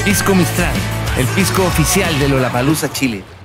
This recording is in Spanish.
Pisco Mistral, el pisco oficial de Lollapalooza Chile.